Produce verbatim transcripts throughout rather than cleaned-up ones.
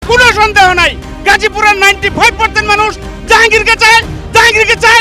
কোনো সন্দেহ নাই গাজীপুরের নাইনটি ফাইভ পার্সেন্ট মানুষ জাহাঙ্গীরকে চায়, জাহাঙ্গীরকে চায়।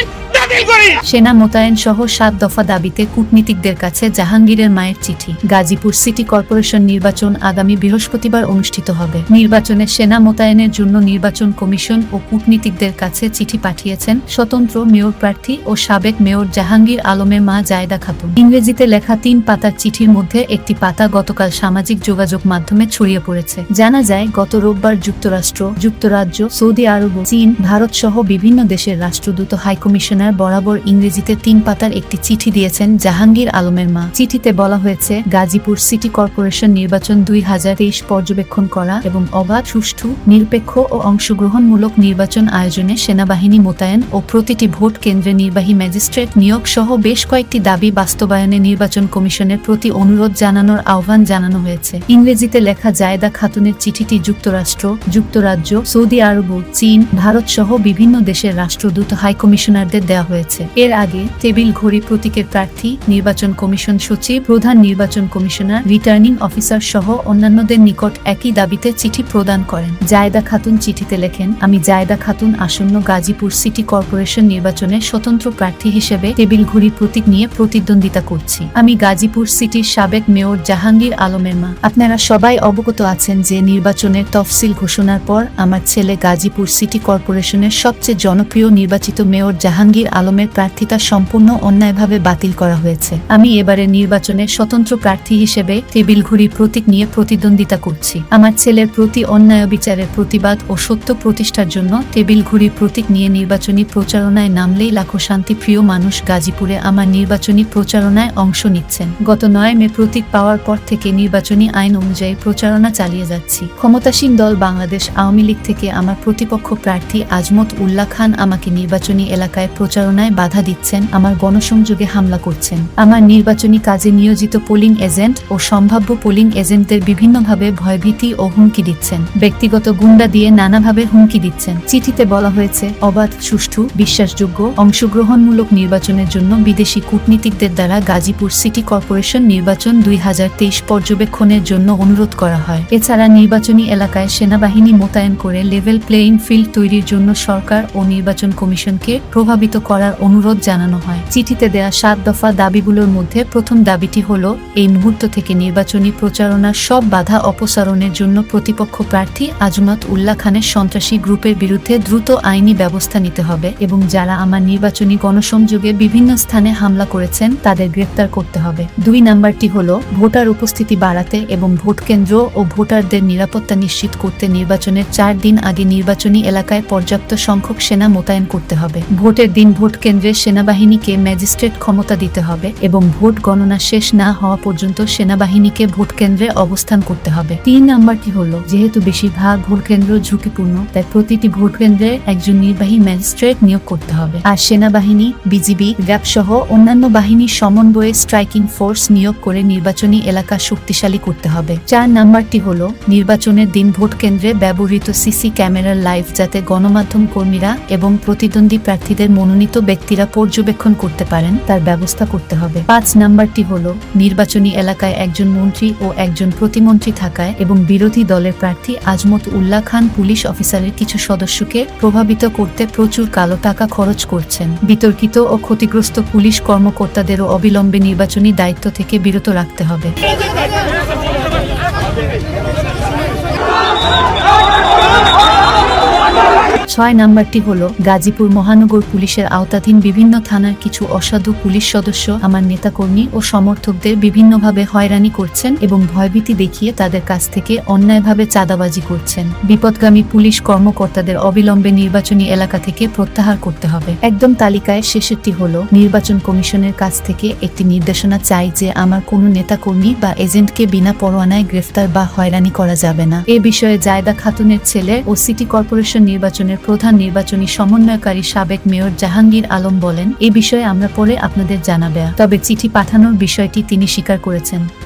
সেনা মোতায়েন সহ সাত দফা দাবিতে কূটনীতিকদের কাছে জাহাঙ্গীরের মায়ের চিঠি। গাজীপুর সিটি কর্পোরেশন নির্বাচন আগামী বৃহস্পতিবার অনুষ্ঠিত হবে। নির্বাচনে সেনা মোতায়েনের জন্য নির্বাচন কমিশন ও কূটনীতিকদের কাছে চিঠি পাঠিয়েছেন স্বতন্ত্র মেয়র প্রার্থী ও সাবেক মেয়র জাহাঙ্গীর আলমের মা জায়েদা খাতুন। ইংরেজিতে লেখা তিন পাতার চিঠির মধ্যে একটি পাতা গতকাল সামাজিক যোগাযোগ মাধ্যমে ছড়িয়ে পড়েছে। জানা যায়, গত রোববার যুক্তরাষ্ট্র, যুক্তরাজ্য, সৌদি আরব, চীন, ভারত সহ বিভিন্ন দেশের রাষ্ট্রদূত হাইকমিশনার বরাবর ইংরেজিতে তিন পাতার একটি চিঠি দিয়েছেন জাহাঙ্গীর আলমের মা। চিঠিতে বলা হয়েছে, গাজীপুর সিটি কর্পোরেশন নির্বাচন দুই হাজার তেইশ পর্যবেক্ষণ করা এবং অবাধ, সুষ্ঠু, নিরপেক্ষ ও অংশগ্রহণমূলক নির্বাচন আয়োজনে সেনাবাহিনী মোতায়েন ও প্রতিটি ভোট কেন্দ্রে নির্বাহী ম্যাজিস্ট্রেট নিয়োগ সহ বেশ কয়েকটি দাবি বাস্তবায়নে নির্বাচন কমিশনের প্রতি অনুরোধ জানানোর আহ্বান জানানো হয়েছে। ইংরেজিতে লেখা জায়েদা খাতুনের চিঠিটি যুক্তরাষ্ট্র, যুক্তরাজ্য, সৌদি আরব, চীন, ভারত সহ বিভিন্ন দেশের রাষ্ট্রদূত হাইকমিশনারদের দেওয়া হয়েছে। এর আগে টেবিল ঘড়ি প্রতীকের প্রার্থী, নির্বাচন কমিশন সচিব, প্রধান নির্বাচন কমিশনার, রিটার্নিং অফিসার সহ অন্যান্যদের নিকট একই দাবিতে চিঠি প্রদান করেন। জায়েদা খাতুন চিঠিতে লেখেন, আমি জায়েদা খাতুন আসন্ন গাজীপুর সিটি কর্পোরেশন নির্বাচনে স্বতন্ত্র প্রার্থী হিসেবে টেবিল ঘড়ি প্রতীক নিয়ে প্রতিদ্বন্দ্বিতা করছি। আমি গাজীপুর সিটির সাবেক মেয়র জাহাঙ্গীর আলমের মা। আপনারা সবাই অবগত আছেন যে নির্বাচনের তফসিল ঘোষণার পর আমার ছেলে গাজীপুর সিটি কর্পোরেশনের সবচেয়ে জনপ্রিয় নির্বাচিত মেয়র জাহাঙ্গীর আলমের প্রার্থিতা সম্পূর্ণ অন্যায়ভাবে বাতিল করা হয়েছে। আমি এবারে নির্বাচনে স্বতন্ত্র প্রার্থী হিসেবে টেবিল ঘড়ি প্রতীক নিয়ে প্রতিদ্বন্দ্বিতা করছি। আমার ছেলের প্রতি অন্যায় বিচারের প্রতিবাদ ও সত্য প্রতিষ্ঠার জন্য টেবিল ঘড়ি প্রতীক নিয়ে নির্বাচনী প্রচারণায় নামলেই লাখো শান্তিপ্রিয় মানুষ গাজীপুরে আমার নির্বাচনী প্রচারণায় অংশ নিচ্ছেন। গত নয় মে প্রতীক পাওয়ার পর থেকে নির্বাচনী আইন অনুযায়ী প্রচারণা চালিয়ে যাচ্ছি। ক্ষমতাসীন দল বাংলাদেশ আওয়ামী লীগ থেকে আমার প্রতিপক্ষ প্রার্থী আজমত উল্লাহ খান আমাকে নির্বাচনী এলাকায় প্রচারণায় বাধা দিচ্ছেন, আমার গণসংযোগে হামলা করছেন। আমার নির্বাচনী কাজে নিয়োজিত পোলিং এজেন্ট ও সম্ভাব্য পোলিং এজেন্টদের বিভিন্নভাবে ভয়ভীতি ও হুমকি দিচ্ছেন। ব্যক্তিগত গুন্ডা দিয়ে নানাভাবে হুমকি দিচ্ছেন। চিঠিতে বলা হয়েছে, অবাধ, সুষ্ঠু, বিশ্বাসযোগ্য, অংশগ্রহণমূলক নির্বাচনের জন্য বিদেশি কূটনীতিকদের দ্বারা গাজীপুর সিটি কর্পোরেশন নির্বাচন দুই হাজার তেইশ পর্যবেক্ষণের জন্য অনুরোধ করা হয়। এছাড়া নির্বাচনী এলাকায় সেনাবাহিনী মোতায়েন করে লেভেল প্লেইং ফিল্ড তৈরির জন্য সরকার ও নির্বাচন কমিশনকে প্রভাবিত করার অনুরোধ জানানো হয়। চিঠিতে দেয়া সাত দফা দাবিগুলোর মধ্যে প্রথম দাবিটি হল, এই মুহূর্ত থেকে নির্বাচনী প্রচারণার সব বাধা অপসারণের জন্য প্রতিপক্ষ প্রার্থী আজমত উল্লাহ খানের সন্ত্রাসী গ্রুপের বিরুদ্ধে দ্রুত আইনি ব্যবস্থা নিতে হবে এবং যারা আমার নির্বাচনী গণসংযোগে বিভিন্ন স্থানে হামলা করেছেন তাদের গ্রেফতার করতে হবে। দুই নাম্বারটি হল, ভোটার উপস্থিতি বাড়াতে এবং ভোট কেন্দ্র ও ভোটারদের নিরাপত্তা নিশ্চিত করতে নির্বাচনের চার দিন আগে নির্বাচনী এলাকায় পর্যাপ্ত সংখ্যক সেনা মোতায়েন করতে হবে। ভোটের দিন ভোট কেন্দ্রে সেনাবাহিনীকে ম্যাজিস্ট্রেট ক্ষমতা দিতে হবে এবং ভোট গণনা শেষ না হওয়া পর্যন্ত সেনাবাহিনীকে ভোট কেন্দ্রে অবস্থান করতে হবে। তিন নাম্বারটি হল, যেহেতু বেশিরভাগ ভোট কেন্দ্র ঝুঁকিপূর্ণ, তাই প্রতিটি ভোট কেন্দ্রে একজন নির্বাহী ম্যাজিস্ট্রেট নিয়োগ করতে হবে। আর সেনাবাহিনী, বিজিবি, র্যাব সহ অন্যান্য বাহিনীর সমন্বয়ে স্ট্রাইকিং ফোর্স নিয়োগ করে নির্বাচনী এলাকা শক্তিশালী করতে হবে। চার নাম্বারটি হল, নির্বাচনের দিন ভোট কেন্দ্রে ব্যবহৃত সিসি ক্যামেরার লাইভ যাতে গণমাধ্যম কর্মীরা এবং প্রতিদ্বন্দ্বী প্রার্থীদের মনোনীত ব্যক্তিরা পর্যবেক্ষণ করতে পারেন তার ব্যবস্থা করতে হবে। পাঁচ নাম্বারটি হল, নির্বাচনী এলাকায় একজন মন্ত্রী ও একজন প্রতিমন্ত্রী থাকায় এবং বিরোধী দলের প্রার্থী আজমত উল্লাহ খান পুলিশ অফিসারের কিছু সদস্যকে প্রভাবিত করতে প্রচুর কালো টাকা খরচ করছেন। বিতর্কিত ও ক্ষতিগ্রস্ত পুলিশ কর্মকর্তাদেরও অবিলম্বে নির্বাচনী দায়িত্ব থেকে বিরত রাখতে হবে। ছয় নাম্বারটি হল, গাজীপুর মহানগর পুলিশের আওতাধীন বিভিন্ন থানার কিছু অসাধু পুলিশ সদস্য আমার নেতাকর্মী ও সমর্থকদের বিভিন্নভাবে হয়রানি করছেন এবং ভয়ভীতি দেখিয়ে তাদের কাছ থেকে অন্যায়ভাবে চাঁদাবাজি করছেন। বিপদগামী পুলিশ কর্মকর্তাদের অবিলম্বে নির্বাচনী এলাকা থেকে প্রত্যাহার করতে হবে। একদম তালিকায় শেষেরটি হল, নির্বাচন কমিশনের কাছ থেকে একটি নির্দেশনা চাই যে আমার কোনো নেতাকর্মী বা এজেন্টকে বিনা পরোয়ানায় গ্রেফতার বা হয়রানি করা যাবে না। এ বিষয়ে জায়েদা খাতুনের ছেলে ও সিটি কর্পোরেশন নির্বাচনের প্রধান নির্বাচনী সমন্বয়কারী সাবেক মেয়র জাহাঙ্গীর আলম বলেন, এ বিষয়ে আমরা পরে আপনাদের জানাবে, তবে চিঠি পাঠানোর বিষয়টি তিনি স্বীকার করেছেন।